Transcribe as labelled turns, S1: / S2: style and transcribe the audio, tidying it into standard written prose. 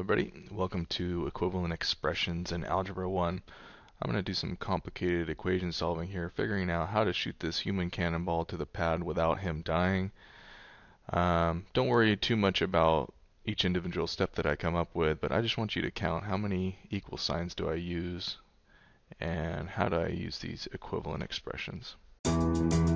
S1: everybody. Welcome to Equivalent Expressions in Algebra 1. I'm going to do some complicated equation solving here, figuring out how to shoot this human cannonball to the pad without him dying. Don't worry too much about each individual step that I come up with, but I just want you to count how many equal signs do I use and how do I use these equivalent expressions.